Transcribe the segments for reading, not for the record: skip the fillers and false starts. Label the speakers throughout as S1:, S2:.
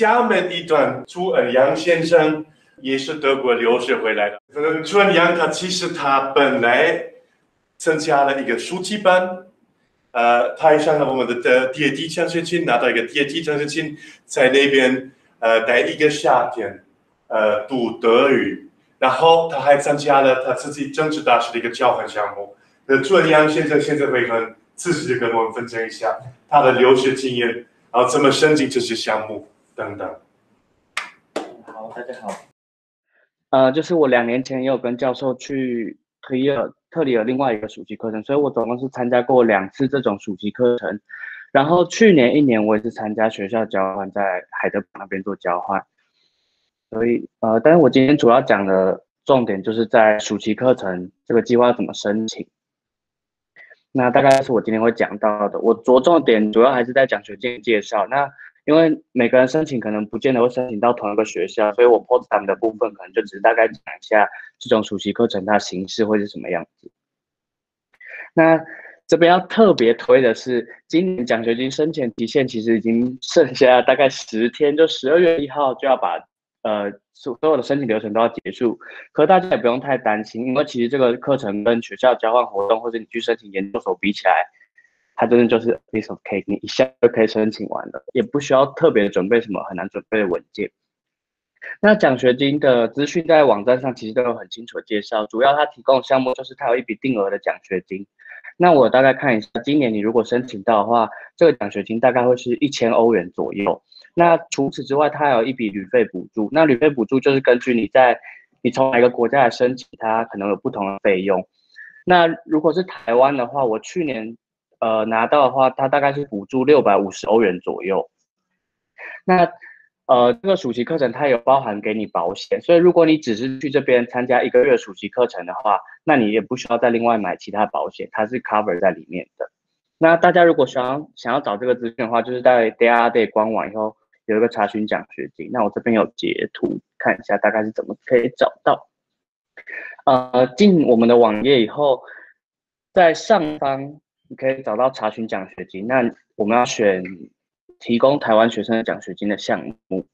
S1: 厦门一段朱恩阳先生也是德国留学回来的。朱恩阳他本来参加了一个暑期班，他也上了我们的第二奖学金，拿到一个第二奖学金，在那边待一个夏天，读德语，然后他还参加了他自己政治大学的一个交换项目。朱恩阳现在会很自信的跟我们分享一下他的留学经验，然后怎么申请这些项目等等。
S2: 好，大家好。就是我2年前也有跟教授去特里尔另外一个暑期课程，所以我总共是参加过2次这种暑期课程。然后去年1年我也是参加学校交换，在海德堡那边做交换。所以但是我今天主要讲的重点就是在暑期课程这个计划怎么申请。那大概是我今天会讲到的。我着重点主要还是在奖学金介绍。那因为每个人申请可能不见得会申请到同一个学校，所以我 Potsdam 的部分可能就只是大概讲一下这种暑期课程它的形式会是什么样子。那这边要特别推的是，今年奖学金申请期限其实已经剩下大概10天，就12月1号就要把所有的申请流程都要结束。可大家也不用太担心，因为其实这个课程跟学校交换活动或者你去申请研究所比起来，它真的就是 a piece of cake， 你一下就可以申请完了，也不需要特别准备什么很难准备的文件。那奖学金的资讯在网站上其实都有很清楚的介绍，主要它提供的项目就是它有一笔定额的奖学金。那我大概看一下，今年你如果申请到的话，这个奖学金大概会是1000欧元左右。那除此之外，它还有一笔旅费补助。那旅费补助就是根据你从哪个国家来申请，它可能有不同的费用。那如果是台湾的话，我去年拿到的话，它大概是补助650欧元左右。那这个暑期课程它有包含给你保险，所以如果你只是去这边参加1个月暑期课程的话，那你也不需要再另外买其他保险，它是 cover 在里面的。那大家如果想要找这个资讯的话，就是在 DAAD 官网以后有一个查询奖学金，那我这边有截图看一下大概是怎么可以找到。进我们的网页以后，在上方你可以找到查询奖学金，那我们要选提供台湾学生的奖学金的项目，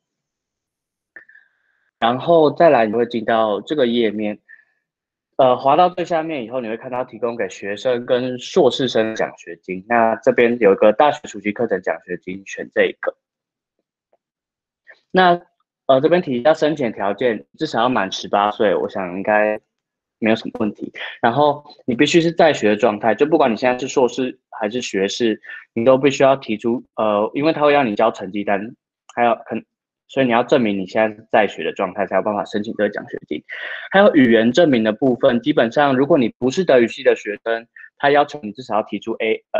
S2: 然后再来你会进到这个页面，滑到最下面以后，你会看到提供给学生跟硕士生的奖学金。那这边有一个大学暑期课程奖学金，选这个。那这边提一下申请条件，至少要满18岁，我想应该没有什么问题。然后你必须是在学的状态，就不管你现在是硕士还是学士，你都必须要提出因为他会让你交成绩单，所以你要证明你现在是在学的状态，才有办法申请这个奖学金。还有语言证明的部分，基本上如果你不是德语系的学生，他要求你至少要提出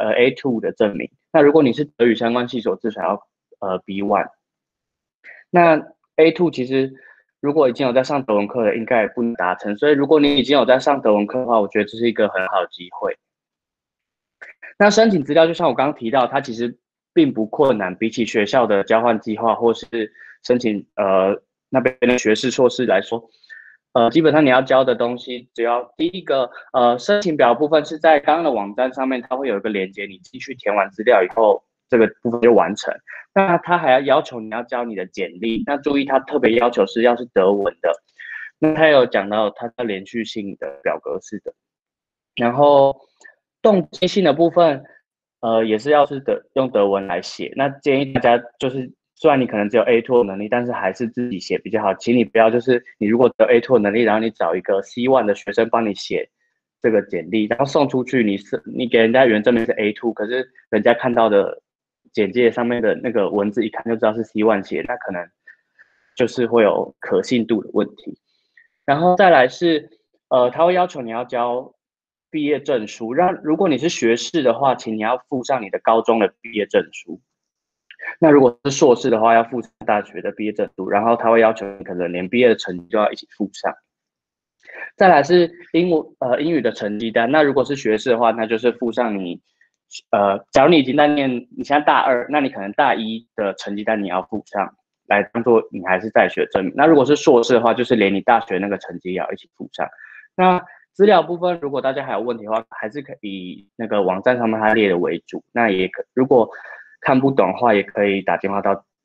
S2: A2 的证明。那如果你是德语相关系所，至少要B1。那 A2 其实如果已经有在上德文课的，应该也不能达成。所以如果你已经有在上德文课的话，我觉得这是一个很好的机会。那申请资料就像我刚刚提到，它其实并不困难，比起学校的交换计划或是申请那边的学士硕士来说，基本上你要交的东西，只要第一个申请表部分是在刚刚的网站上面，它会有一个连接，你继续填完资料以后，这个部分就完成。那他还要求你要交你的简历，那注意他特别要求是要是德文的。那他有讲到他的连续性的表格式的，然后动机性的部分，也是要是用德文来写。那建议大家就是，虽然你可能只有 A2 的能力，但是还是自己写比较好。请你不要就是你如果只有 A2 的能力，然后你找一个 C1 的学生帮你写这个简历，然后送出去，你给人家原证明是 A2，可是人家看到的简介上面的那个文字一看就知道是 C1 写，那可能就是会有可信度的问题。然后再来是，他会要求你要交毕业证书。如果你是学士的话，请你要附上你的高中的毕业证书。那如果是硕士的话，要附上大学的毕业证书。然后他会要求你可能连毕业的成绩都要一起附上。再来是英语的成绩单。那如果是学士的话，那就是附上你假如你已经你现在大2，那你可能大1的成绩单你要附上，来当做你还是在学证明。那如果是硕士的话，就是连你大学那个成绩也要一起附上。那资料部分，如果大家还有问题的话，还是可以那个网站上面它列的为主。那如果看不懂的话，也可以打电话到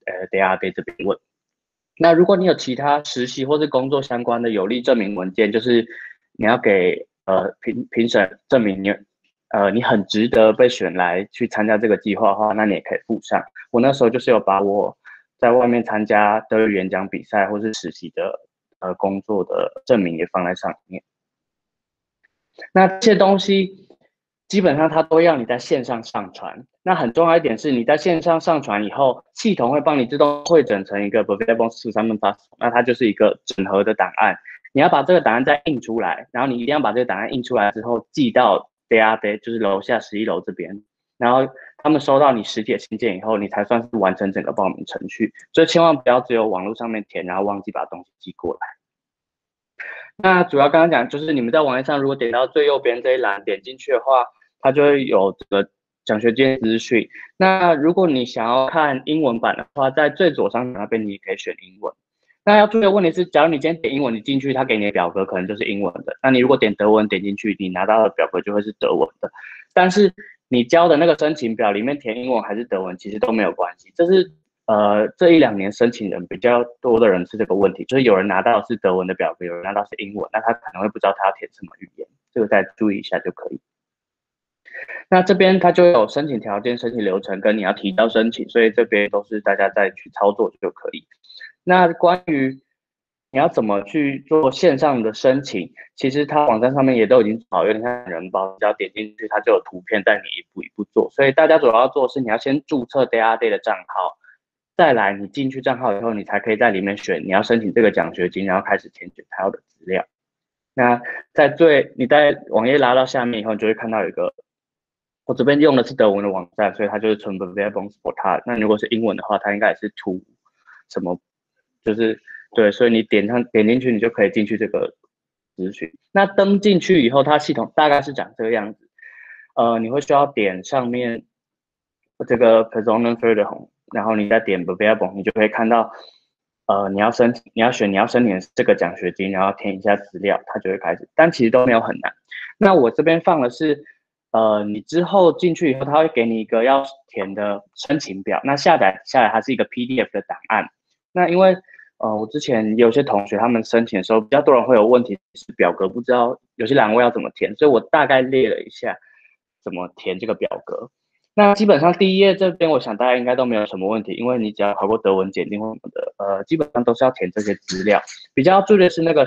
S2: DAD 这边问。那如果你有其他实习或是工作相关的有利证明文件，就是你要给评审证明你很值得被选来去参加这个计划的话，那你也可以附上。我那时候就是有把我在外面参加德语演讲比赛或是实习的工作的证明也放在上面。那这些东西基本上它都要你在线上上传。那很重要一点是，你在线上上传以后，系统会帮你自动汇整成一个 Beverables zusammenfassung， 那它就是一个整合的档案。你要把这个档案再印出来，然后你一定要把这个档案印出来之后寄到 DAD， 就是楼下11楼这边，然后他们收到你实体的信件以后，你才算是完成整个报名程序。所以千万不要只有网络上面填，然后忘记把东西寄过来。那主要刚刚讲就是你们在网页上如果点到最右边这一栏点进去的话，它就会有这个奖学金资讯。那如果你想要看英文版的话，在最左上角那边你可以选英文。那要注意的问题是，假如你今天点英文，你进去他给你的表格可能就是英文的。那你如果点德文点进去，你拿到的表格就会是德文的。但是你交的那个申请表里面填英文还是德文，其实都没有关系。这是这1-2年申请人比较多的人是这个问题，就是有人拿到是德文的表格，有人拿到是英文，那他可能会不知道他要填什么语言，这个再注意一下就可以。那这边它就有申请条件、申请流程跟你要提交申请，所以这边都是大家再去操作就可以。那关于你要怎么去做线上的申请，其实它网站上面也都已经做好，有点像人包，只要点进去它就有图片带你一步一步做。所以大家主要要做的是你要先注册 DAD 的账号，再来你进去账号以后，你才可以在里面选你要申请这个奖学金，然后开始填选他要的资料。那你在网页拉到下面以后，你就会看到有一个，我这边用的是德文的网站，所以它就是纯 Bewerbungs Portal。那如果是英文的话，它应该也是 to 什么，就是对，所以你点进去，你就可以进去这个资讯。那登进去以后，它系统大概是长这个样子。你会需要点上面这个 Personenförderung， 然后你再点 Bewerbung， 你就可以看到，你要选你要申请这个奖学金，然后填一下资料，它就会开始。但其实都没有很难。那我这边放的是，你之后进去以后，它会给你一个要填的申请表，那下载下来它是一个 PDF 的档案。那因为我之前有些同学他们申请的时候，比较多人会有问题是表格不知道有些栏位要怎么填，所以我大概列了一下怎么填这个表格。那基本上第一页这边，我想大家应该都没有什么问题，因为你只要考过德文检定或什么的，基本上都是要填这些资料。比较注意的是那个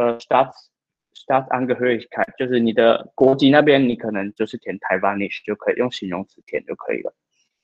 S2: Staatsangehörigkeit， 就是你的国籍那边，你可能就是填 Taiwanese 就可以，用形容词填就可以了。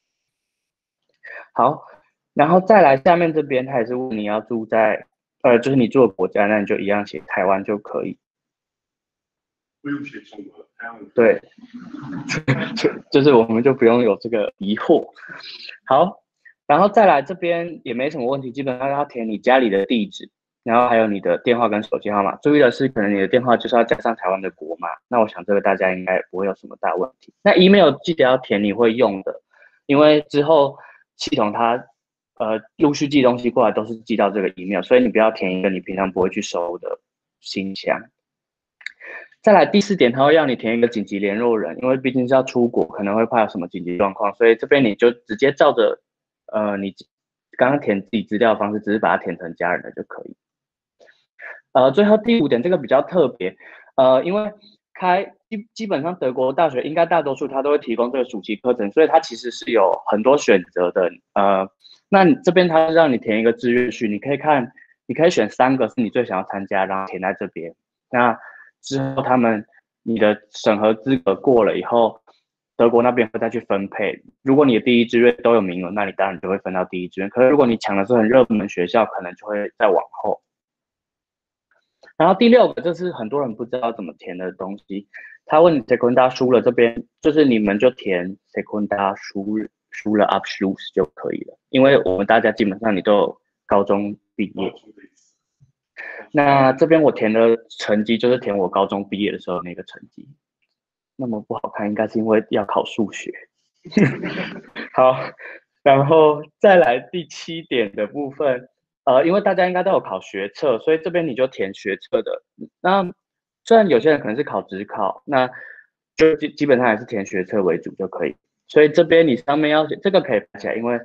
S2: 好，然后再来下面这边，他也是问你要住在就是你住的国家，那你就一样写台湾就可以。
S1: 不用写中文，
S2: 对，就是我们就不用有这个疑惑。好，然后再来这边也没什么问题，基本上要填你家里的地址，然后还有你的电话跟手机号码。注意的是，可能你的电话就是要加上台湾的国码，那我想这个大家应该不会有什么大问题。那 email 记得要填你会用的，因为之后系统它陆续寄东西过来都是寄到这个 email， 所以你不要填一个你平常不会去收的信箱。再来第4点，它会让你填一个紧急联络人，因为毕竟是要出国，可能会怕有什么紧急状况，所以这边你就直接照着你刚刚填自己资料的方式，只是把它填成家人的就可以。最后第5点，这个比较特别，因为基本上德国大学应该大多数它都会提供这个暑期课程，所以它其实是有很多选择的。那你这边它让你填一个志愿序，你可以选3个是你最想要参加，然后填在这边。那之后你的审核资格过了以后，德国那边会再去分配。如果你的第一志愿都有名额，那你当然就会分到第一志愿。可是如果你抢的是很热门学校，可能就会再往后。然后第6个，这是很多人不知道怎么填的东西。他问你 Sekundarschule 这边，就是你们就填 Sekundarschule Abschluss 就可以了，因为我们大家基本上你都有高中毕业。那这边我填的成绩就是填我高中毕业的时候那个成绩，那么不好看，应该是因为要考数学。好，然后再来第7点的部分，因为大家应该都有考学测，所以这边你就填学测的。那虽然有些人可能是考指考，那就基本上还是填学测为主就可以。所以这边你上面要写这个可以发起来，因为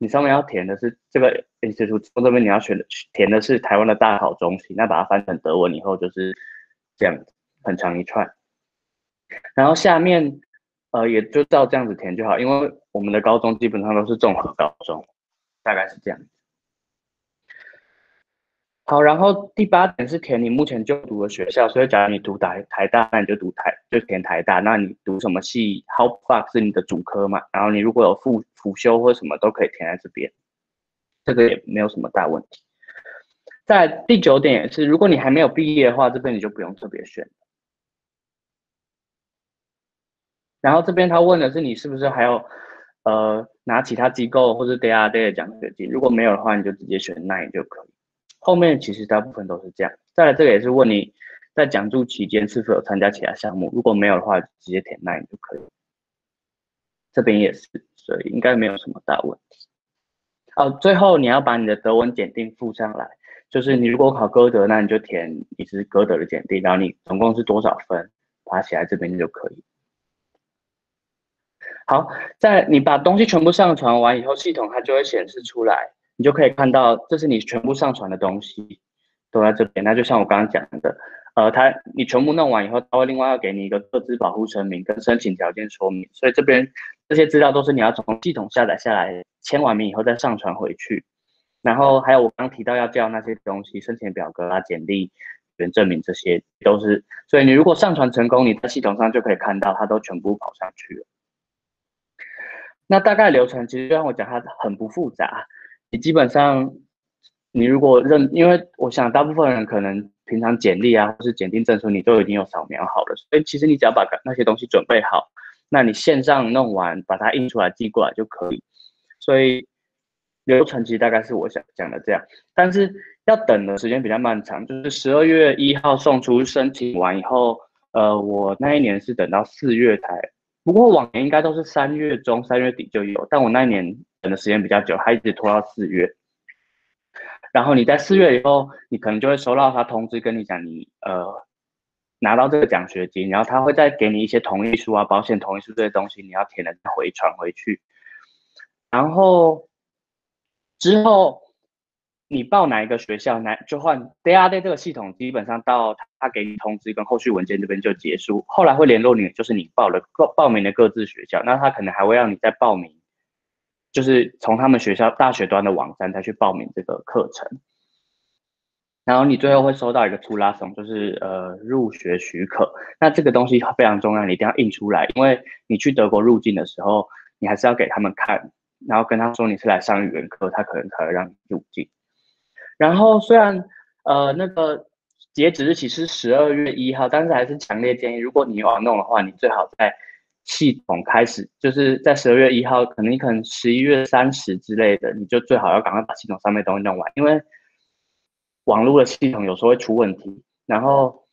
S2: 你上面要填的是这个 institute 这边你要填的是台湾的大考中心，那把它翻成德文以后就是这样很长一串，然后下面也就照这样子填就好，因为我们的高中基本上都是综合高中，大概是这样。好，然后第8点是填你目前就读的学校，所以假如你读台大，那你就填台大。那你读什么系 ，How Fuck 是你的主科嘛？然后你如果有辅修或什么都可以填在这边，这个也没有什么大问题。在第9点也是，如果你还没有毕业的话，这边你就不用特别选。然后这边他问的是你是不是还有拿其他机构或是 DAD 的奖学金，如果没有的话，你就直接选 9就可以。后面其实大部分都是这样。再来这个也是问你在讲座期间是否有参加其他项目，如果没有的话，直接填 9就可以。这边也是，所以应该没有什么大问题。最后你要把你的德文检定附上来，就是你如果考歌德，那你就填你是歌德的检定，然后你总共是多少分，把它写在这边就可以。好，在你把东西全部上传完以后，系统它就会显示出来。你就可以看到，这是你全部上传的东西，都在这边。那就像我刚刚讲的，你全部弄完以后，它会另外要给你一个个资保护声明跟申请条件说明。所以这边这些资料都是你要从系统下载下来，签完名以后再上传回去。然后还有我刚提到要交那些东西，申请表格啊、简历、原证明这些都是。所以你如果上传成功，你在系统上就可以看到它都全部跑上去了。那大概流程其实就像我讲，它很不复杂。你基本上，你如果因为我想大部分人可能平常简历啊，或是检定证书，你都已经有扫描好了，所以其实你只要把那些东西准备好，那你线上弄完，把它印出来寄过来就可以。所以流程其实大概是我想讲的这样，但是要等的时间比较漫长，就是12月1号送出申请完以后，我那一年是等到4月才。不过往年应该都是3月中、3月底就有，但我那一年等的时间比较久，它一直拖到4月。然后你在4月以后，你可能就会收到他通知，跟你讲你拿到这个奖学金，然后他会再给你一些同意书啊、保险同意书这些东西，你要填的传回去。然后之后你报哪一个学校，就换 DAD 这个系统，基本上到他给你通知跟后续文件这边就结束。后来会联络你，就是你报名的各自学校，那他可能还会让你再报名，就是从他们学校大学端的网站再去报名这个课程。然后你最后会收到一个出拉松，就是入学许可。那这个东西非常重要，你一定要印出来，因为你去德国入境的时候，你还是要给他们看，然后跟他说你是来上语言课，他可能才会让你入境。然后虽然那个截止日期是12月1号，但是还是强烈建议，如果你要弄的话，你最好在系统开始，就是在12月1号，可能11月30之类的，你就最好要赶快把系统上面东西弄完，因为网络的系统有时候会出问题，然后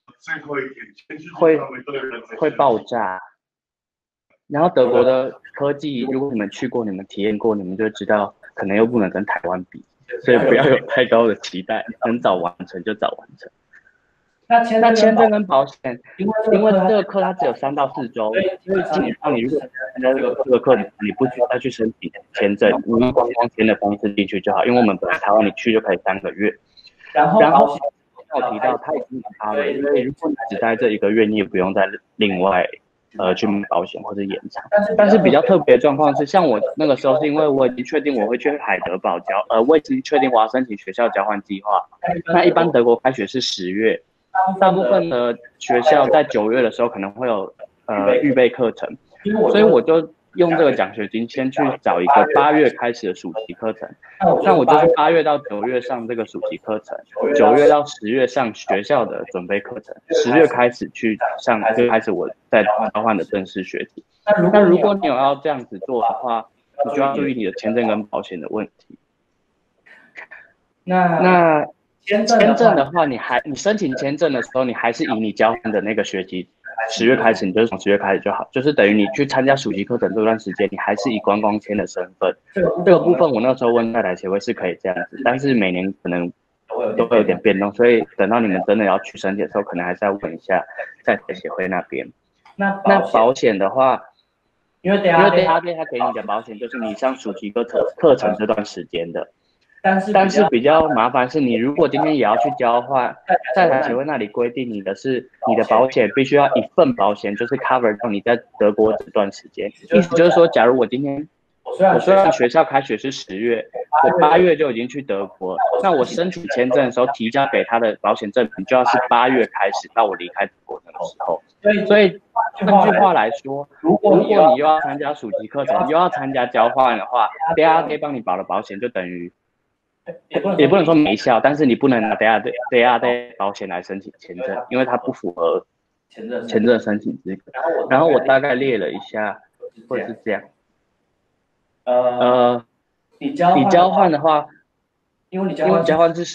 S2: 会爆炸。然后德国的科技，如果你们去过、你们体验过，你们就知道，可能又不能跟台湾比，所以不要有太高的期待，能早完成就早完成。那签证跟保险，因为这个课它只有3到4周，所以基本上你如果参加这个课，你不需要再去申请签证，你用观光签的方式进去就好，因为我们本来台湾你去就可以3个月。然后我提到它已经发了，所以如果你只待这1个月，你也不用再另外去买保险或者延长。但是比较特别的状况是，像我那个时候是因为我已经确定我会去海德堡我已经确定我要申请学校交换计划。那一般德国开学是10月，大部分的学校在9月的时候可能会有预备课程，所以我就用这个奖学金先去找一个8月开始的暑期课程。那我就是8月到9月上这个暑期课程，9月到10月上学校的准备课程，10月开始去上，就开始我在交换的正式学习。那如果你有要这样子做的话，你就要注意你的签证跟保险的问题。那签证的话，你申请签证的时候，你还是以你交换的那个学期10月开始，你就是从10月开始就好，就是等于你去参加暑期课程这段时间，你还是以观光签的身份。这个部分我那时候问太太协会是可以这样子，但是每年可能都会有点变动，所以等到你们真的要去申请的时候，可能还是要问一下在协会那边。那保险的话， 因为 day day 它给你的保险就是你上暑期课程这段时间的。但是比较麻烦是你如果今天也要去交换，在台协会那里规定你的是你的保险必须要一份保险就是 cover 到你在德国这段时间，意思就是说，假如我今天我虽然学校开学是10月，我8月就已经去德国，那我申请签证的时候提交给他的保险证明就要是8月开始到我离开德国的时候。所以换句话来说，如果你又要参加暑期课程，又要参加交换的话 ，DRD 帮你保的保险就等于也不能说没效，但是你不能拿 DRD 保险来申请签证，因为它不符合签证申请资格。然后我大概列了一下，会是这样。你交换的话，因为交换是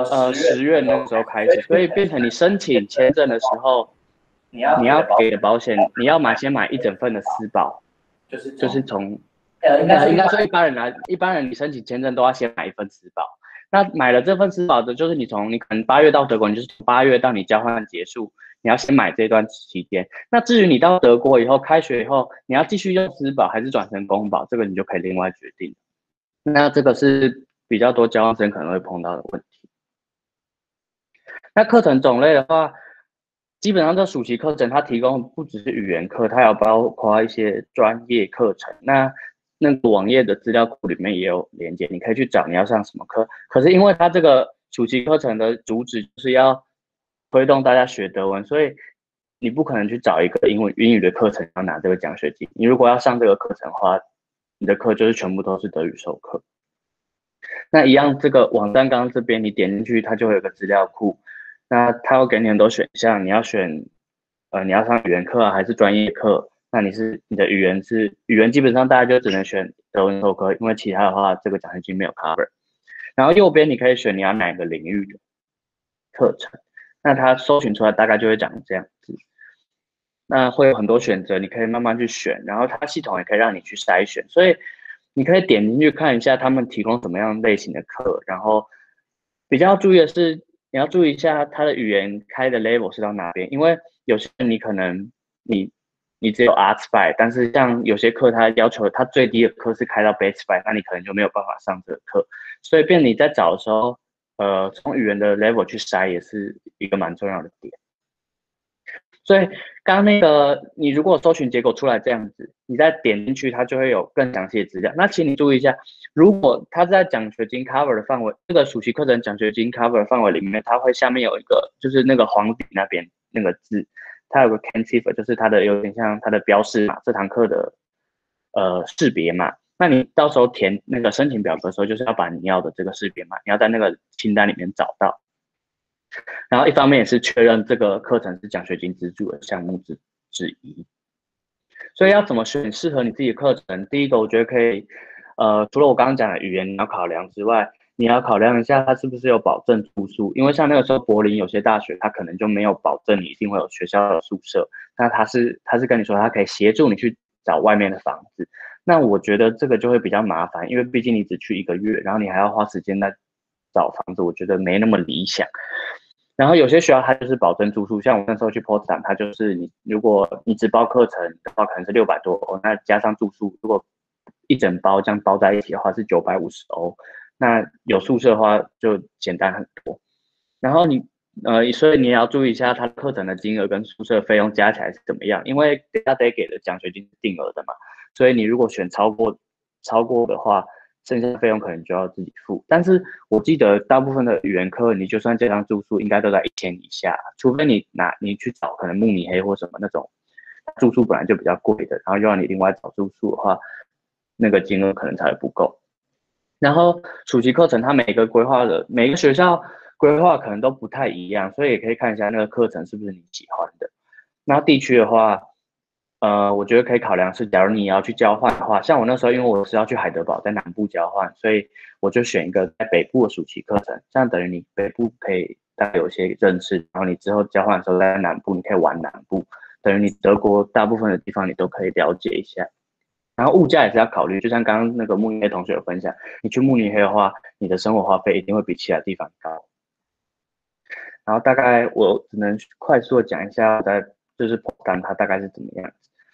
S2: 10月那个时候开始，所以变成你申请签证的时候，你要给的保险，你要先买一整份的私保，就是从应该说一般人你申请签证都要先买一份私保。那买了这份私保的，就是你可能8月到德国，你就是从8月到你交换结束，你要先买这段期间。那至于你到德国以后开学以后，你要继续用私保还是转成公保，这个你就可以另外决定。那这个是比较多交换生可能会碰到的问题。那课程种类的话，基本上这暑期课程它提供不只是语言课，它有包括一些专业课程。那个网页的资料库里面也有连接，你可以去找你要上什么课。可是因为它这个暑期课程的主旨就是要推动大家学德文，所以你不可能去找一个英语的课程要拿这个奖学金。你如果要上这个课程的话，你的课就是全部都是德语授课。那一样，这个网站刚刚这边你点进去，它就会有个资料库。那它会给你很多选项，你要选你要上语言课还是专业课？那你的语言基本上大家就只能选德文授课，因为其他的话这个奖学金没有 cover。然后右边你可以选你要哪个领域的课程，那它搜寻出来大概就会长这样子。那会有很多选择，你可以慢慢去选，然后它系统也可以让你去筛选，所以你可以点进去看一下他们提供什么样类型的课，然后比较注意的是，你要注意一下它的语言开的 level 是到哪边，因为有些人你可能你只有 Arts5，但是像有些课它要求它最低的课是开到 Base5，那你可能就没有办法上这个课，所以变你在找的时候，从语言的 level 去筛也是一个蛮重要的点。所以刚刚那个，你如果搜寻结果出来这样子，你再点进去，它就会有更详细的资料。那请你注意一下，如果它在奖学金 cover 的范围，这个暑期课程奖学金 cover 的范围里面，它会下面有一个，就是那个黄底那边那个字，它有个 cantifer，就是它的有点像它的标示码，这堂课的识别码。那你到时候填那个申请表格的时候，就是要把你要的这个识别码，你要在那个清单里面找到。然后一方面也是确认这个课程是奖学金资助的项目之一，所以要怎么选适合你自己的课程？第一个我觉得可以，除了我刚刚讲的语言你要考量之外，你要考量一下它是不是有保证住宿，因为像那个时候柏林有些大学它可能就没有保证你一定会有学校的宿舍，那他是跟你说他可以协助你去找外面的房子，那我觉得这个就会比较麻烦，因为毕竟你只去1个月，然后你还要花时间在找房子，我觉得没那么理想。然后有些学校它就是保证住宿，像我那时候去 Potsdam，它就是如果你只包课程的话，可能是600多欧，那加上住宿，如果一整包这样包在一起的话是950欧，那有宿舍的话就简单很多。然后所以你也要注意一下它课程的金额跟宿舍费用加起来是怎么样，因为大家得给的奖学金是定额的嘛，所以你如果选超过的话，剩下的费用可能就要自己付。但是我记得大部分的语言课，你就算加上住宿，应该都在1000以下，除非你去找可能慕尼黑或什么那种住宿本来就比较贵的，然后又让你另外找住宿的话，那个金额可能才会不够。然后暑期课程它每个学校规划可能都不太一样，所以也可以看一下那个课程是不是你喜欢的。那地区的话，我觉得可以考量是，假如你要去交换的话，像我那时候因为我是要去海德堡，在南部交换，所以我就选一个在北部的暑期课程，这样等于你北部可以大概有一些认识，然后你之后交换的时候在南部，你可以玩南部，等于你德国大部分的地方你都可以了解一下。然后物价也是要考虑，就像刚刚那个慕尼黑同学有分享，你去慕尼黑的话，你的生活花费一定会比其他地方高。然后大概我只能快速的讲一下，就是Potsdam它大概是怎么样子。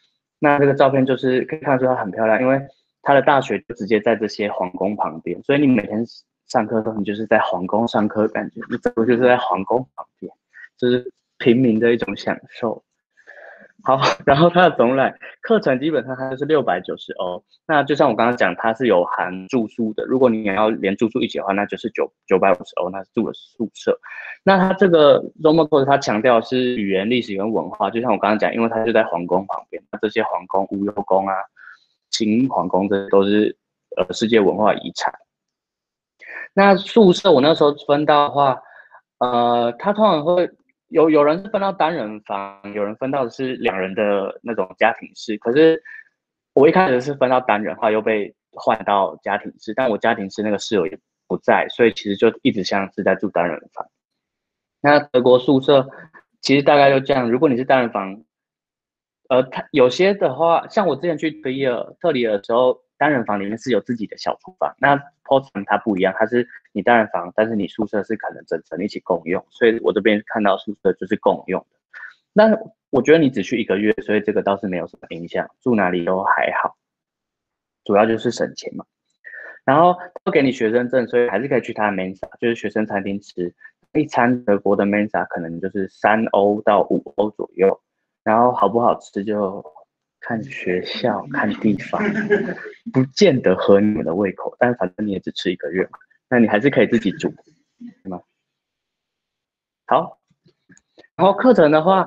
S2: 那这个照片就是可以看出它很漂亮，因为它的大学就直接在这些皇宫旁边，所以你每天上课的时候，你就是在皇宫上课，感觉你走路就是在皇宫旁边，就是平民的一种享受。好，然后它的总览课程基本上它就是690欧，那就像我刚刚讲，它是有含住宿的。如果你也要连住宿一起的话，那就是950欧，那是住的宿舍。那它这个 Zomo Course 它强调是语言、历史跟文化，就像我刚刚讲，因为它就在皇宫旁边，那这些皇宫、无忧宫啊、秦皇宫，这都是世界文化遗产。那宿舍我那时候分到的话，它通常会有人是分到单人房，有人分到的是2人的那种家庭式。可是我一开始是分到单人，后来又被换到家庭式，但我家庭式那个室友也不在，所以其实就一直像是在住单人房。那德国宿舍其实大概就这样，如果你是单人房，它有些的话，像我之前去特里尔的时候，单人房里面是有自己的小厨房。那 Potsdam 它不一样，它是你单人房，但是你宿舍是可能整层一起共用，所以我这边看到宿舍就是共用的。那我觉得你只去1个月，所以这个倒是没有什么影响，住哪里都还好，主要就是省钱嘛。然后都给你学生证，所以还是可以去他的 Mensa，就是学生餐厅吃一餐。德国的 Mensa 可能就是3欧到5欧左右，然后好不好吃就看学校、看地方，不见得合你们的胃口，但反正你也只吃1个月嘛，那你还是可以自己煮，对吗？好，然后课程的话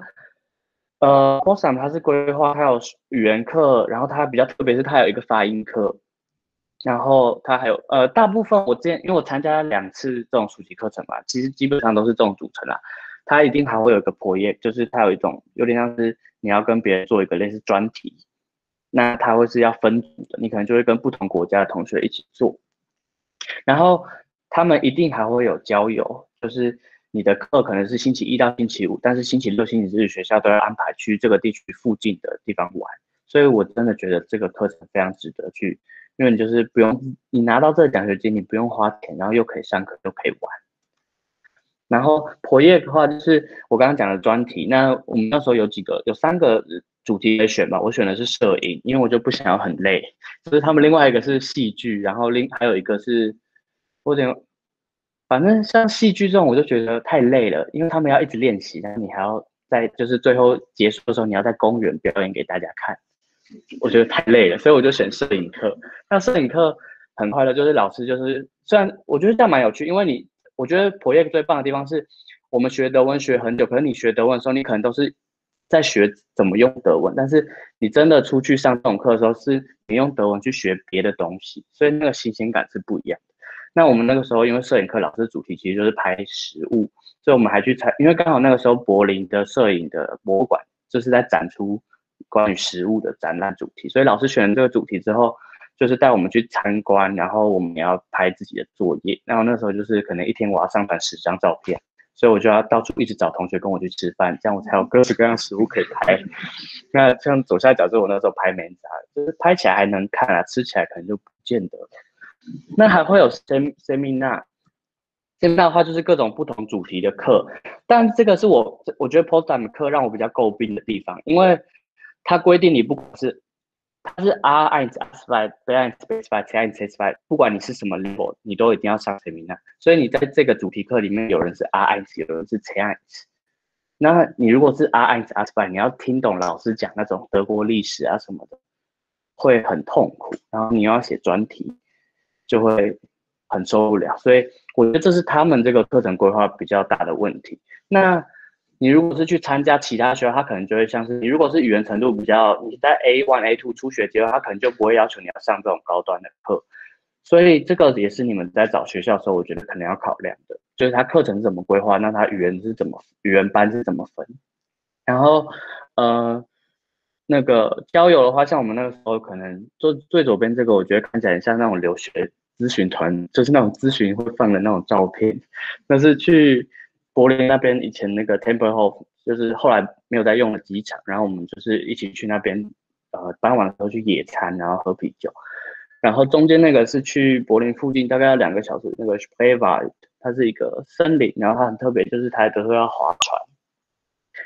S2: ，Potsdam 它是规划，它有语言课，然后它比较特别是它有一个发音课，然后它还有大部分我之前因为我参加2次这种暑期课程嘛，其实基本上都是这种组成啦。它一定还会有一个 project，就是它有一种有点像是你要跟别人做一个类似专题，那它会是要分组的，你可能就会跟不同国家的同学一起做，然后他们一定还会有郊游，就是你的课可能是星期1到星期5，但是星期6、星期日学校都要安排去这个地区附近的地方玩，所以我真的觉得这个课程非常值得去，因为你就是不用你拿到这个奖学金，你不用花钱，然后又可以上课又可以玩。然后婆业的话，就是我刚刚讲的专题。那我们那时候有3个主题可以选吧。我选的是摄影，因为我就不想要很累。就是他们另外一个是戏剧，然后还有一个是，我有点，反正像戏剧这种，我就觉得太累了，因为他们要一直练习，然后你还要在就是最后结束的时候，你要在公园表演给大家看，我觉得太累了，所以我就选摄影课。那摄影课很快乐，就是老师就是虽然我觉得这样蛮有趣，因为我觉得普业最棒的地方是我们学德文学很久，可是你学德文的时候，你可能都是在学怎么用德文，但是你真的出去上这种课的时候，是你用德文去学别的东西，所以那个新鲜感是不一样的。那我们那个时候因为摄影课老师主题其实就是拍食物，所以我们还去因为刚好那个时候柏林的摄影的博物馆就是在展出关于食物的展览主题，所以老师选了这个主题之后，就是带我们去参观，然后我们也要拍自己的作业。然后那时候就是可能一天我要上传10张照片，所以我就要到处一直找同学跟我去吃饭，这样我才有各式各样食物可以拍。那像左下角就是我那时候拍mensa，就是拍起来还能看啊，吃起来可能就不见得。那还会有 seminar 的话就是各种不同主题的课，但这个是我觉得 Potsdam 课让我比较诟病的地方，因为它规定你不管是它是 R1 specify B1 specify C1 specify， 不管你是什么 level， 你都一定要上 seminar， 所以你在这个主题课里面有人是 R1， 有人是 C1， 那你如果是 R1 specify， 你要听懂老师讲那种德国历史啊什么的，会很痛苦，然后你又要写专题，就会很受不了，所以我觉得这是他们这个课程规划比较大的问题。那你如果是去参加其他学校，他可能就会像是你如果是语言程度比较，你在 A1、A2 初学阶段，他可能就不会要求你要上这种高端的课。所以这个也是你们在找学校的时候，我觉得可能要考量的，就是他课程是怎么规划，那他语言班是怎么分。然后那个交友的话，像我们那个时候可能最左边这个，我觉得看起来很像那种留学咨询团，就是那种咨询会放的那种照片。那是去柏林那边以前那个 Tempelhof， 就是后来没有在用的机场，然后我们就是一起去那边，傍晚的时候去野餐，然后喝啤酒。然后中间那个是去柏林附近大概要2个小时，那个 Spreewald， 它是一个森林，然后它很特别，就是它都是要划船。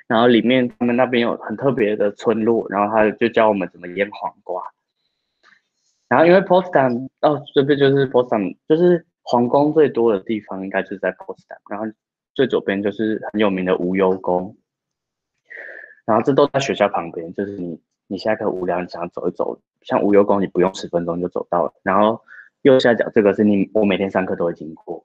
S2: 然后里面他们那边有很特别的村落，然后他就教我们怎么腌黄瓜。然后因为 Potsdam 这边就是 Potsdam，就是皇宫最多的地方应该就是在 Potsdam，然后最左边就是很有名的无忧宫，然后这都在学校旁边，就是你下课无聊，你想要走一走，像无忧宫你不用10分钟就走到了。然后右下角这个是我每天上课都会经过。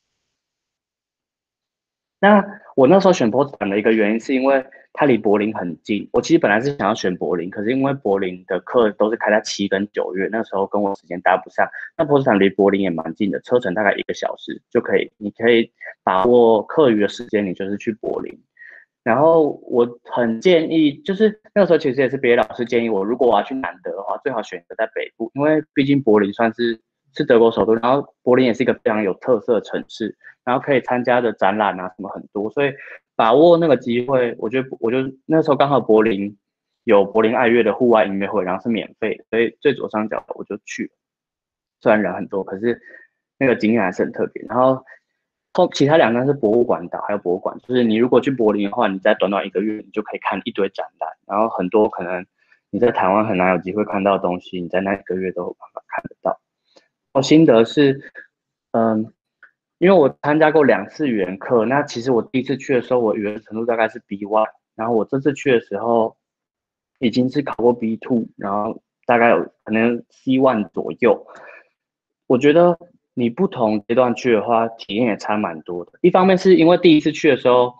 S2: 那我那时候选波茨坦的一个原因是因为它离柏林很近。我其实本来是想要选柏林，可是因为柏林的课都是开在7跟9月，那时候跟我时间搭不上。那波茨坦离柏林也蛮近的，车程大概1个小时就可以，你可以把握课余的时间，你就是去柏林。然后我很建议，就是那个时候其实也是别的老师建议我，如果我要去南德的话，最好选择在北部，因为毕竟柏林算是德国首都，然后柏林也是一个非常有特色的城市，然后可以参加的展览啊什么很多，所以把握那个机会，我觉得我就那时候刚好柏林有柏林爱乐的户外音乐会，然后是免费的，所以最左上角我就去了，虽然人很多，可是那个经验还是很特别。然后其他2站是博物馆岛，还有博物馆，就是你如果去柏林的话，你在短短1个月，你就可以看一堆展览，然后很多可能你在台湾很难有机会看到的东西，你在那1个月都有办法看得到。我心得是，因为我参加过2次语言课，那其实我第一次去的时候，我语言程度大概是 B1，然后我这次去的时候已经是考过 B2，然后大概有可能 C1 左右。我觉得你不同阶段去的话，体验也差蛮多的。一方面是因为第一次去的时候，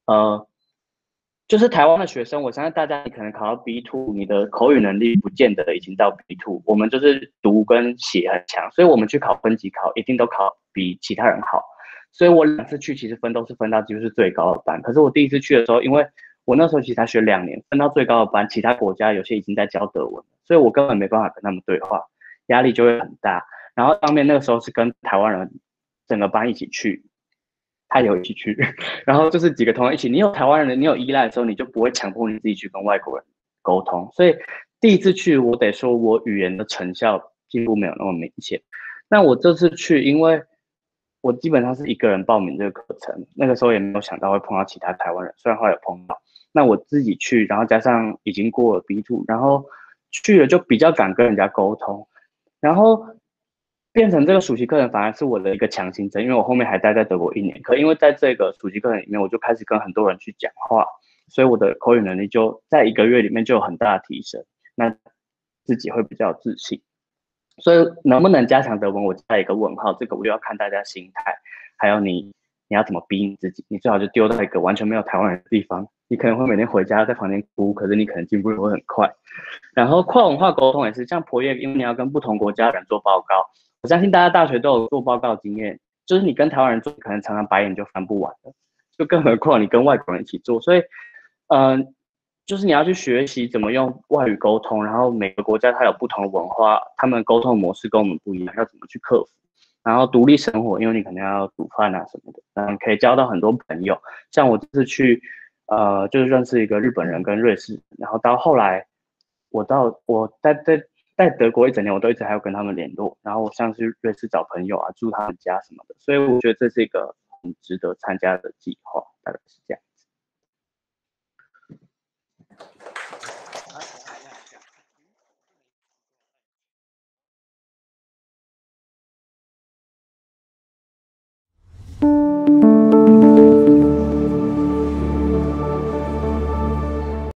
S2: 就是台湾的学生，我相信大家你可能考到 B2，你的口语能力不见得已经到 B2。我们就是读跟写很强，所以我们去考分级考，一定都考比其他人好。所以我2次去其实分都是分到几乎是最高的班。可是我第一次去的时候，因为我那时候其实才学2年，分到最高的班，其他国家有些已经在教德文，所以我根本没办法跟他们对话，压力就会很大。然后当面那个时候是跟台湾人整个班一起去，他也有一起去，然后就是几个同学一起。你有台湾人，你有依赖的时候，你就不会强迫你自己去跟外国人沟通。所以第一次去，我得说我语言的成效进步没有那么明显。那我这次去，因为我基本上是一个人报名这个课程，那个时候也没有想到会碰到其他台湾人，虽然后来有碰到。那我自己去，然后加上已经过了 B2，然后去了就比较敢跟人家沟通，然后变成这个暑期课程反而是我的一个强心针，因为我后面还待在德国1年，可因为在这个暑期课程里面，我就开始跟很多人去讲话，所以我的口语能力就在1个月里面就有很大的提升，那自己会比较自信。所以能不能加强德文，我加一个问号，这个我就要看大家心态，还有你要怎么逼你自己，你最好就丢到一个完全没有台湾人的地方，你可能会每天回家在房间哭，可是你可能进步会很快。然后跨文化沟通也是，像博业，因为你要跟不同国家的人做报告，我相信大家大学都有做报告经验，就是你跟台湾人做，可能常常白眼就翻不完了，就更何况你跟外国人一起做。所以，就是你要去学习怎么用外语沟通，然后每个国家它有不同的文化，他们沟通模式跟我们不一样，要怎么去克服。然后独立生活，因为你可能要煮饭啊什么的，可以交到很多朋友。像我这次去，就是认识一个日本人跟瑞士人，然后到后来，我在德国1整年，我都一直还有跟他们联络。然后我像是瑞士找朋友啊，住他们家什么的，所以我觉得这是一个很值得参加的计划，大概是这样。